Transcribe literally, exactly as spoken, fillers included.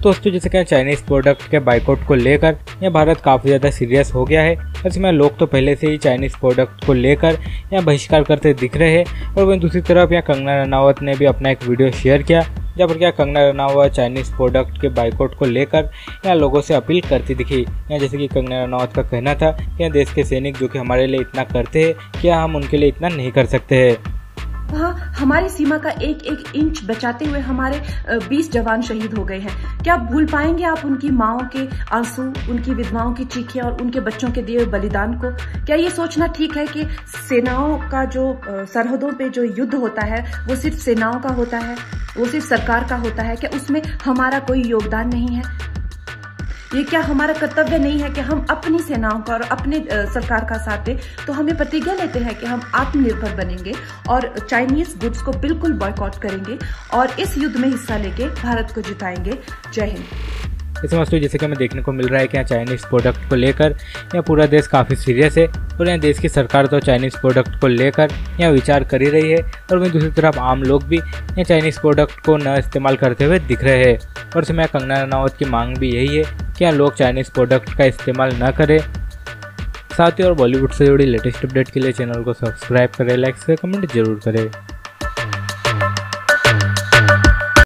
दोस्तों जैसे कि चाइनीज प्रोडक्ट के बाइकआउट को लेकर यह भारत काफी ज्यादा सीरियस हो गया है। इसमें लोग तो पहले से ही चाइनीज प्रोडक्ट को लेकर यहाँ बहिष्कार करते दिख रहे हैं। और वहीं दूसरी तरफ यहाँ कंगना रनावत ने भी अपना एक वीडियो शेयर किया जहाँ पर क्या कंगना रनावत चाइनीज प्रोडक्ट के बाइकआउट को लेकर यहाँ लोगों से अपील करती दिखी। यहाँ जैसे कि कंगना रनावत का कहना था कि यहाँ देश के सैनिक जो कि हमारे लिए इतना करते हैं क्या हम उनके लिए इतना नहीं कर सकते हैं। वहाँ हमारी सीमा का एक एक इंच बचाते हुए हमारे बीस जवान शहीद हो गए हैं। क्या भूल पाएंगे आप उनकी माओं के आंसू, उनकी विधवाओं की चीखें और उनके बच्चों के दिए बलिदान को? क्या ये सोचना ठीक है कि सेनाओं का जो सरहदों पे जो युद्ध होता है वो सिर्फ सेनाओं का होता है, वो सिर्फ सरकार का होता है? क्या उसमें हमारा कोई योगदान नहीं है? ये क्या हमारा कर्तव्य नहीं है कि हम अपनी सेनाओं का और अपने सरकार का साथ दें? तो हमें प्रतिज्ञा लेते हैं कि हम आत्मनिर्भर बनेंगे और चाइनीज गुड्स को बिल्कुल बॉयकॉट करेंगे और इस युद्ध में हिस्सा लेके भारत को जिताएंगे। जय हिंद। इस मसले जैसे कि हमें देखने को मिल रहा है कि यहाँ चाइनीज प्रोडक्ट को लेकर यहाँ पूरा देश काफ़ी सीरियस है और यहाँ देश की सरकार तो चाइनीज प्रोडक्ट को लेकर यहाँ विचार कर ही रही है। और वहीं दूसरी तरफ आम लोग भी यहाँ चाइनीज प्रोडक्ट को न इस्तेमाल करते हुए दिख रहे हैं। और इसमें कंगना रनावत की मांग भी यही है कि यहाँ लोग चाइनीज प्रोडक्ट का इस्तेमाल न करें। साथ ही और बॉलीवुड से जुड़ी लेटेस्ट अपडेट के लिए चैनल को सब्सक्राइब करें, लाइक करें, कमेंट जरूर करें।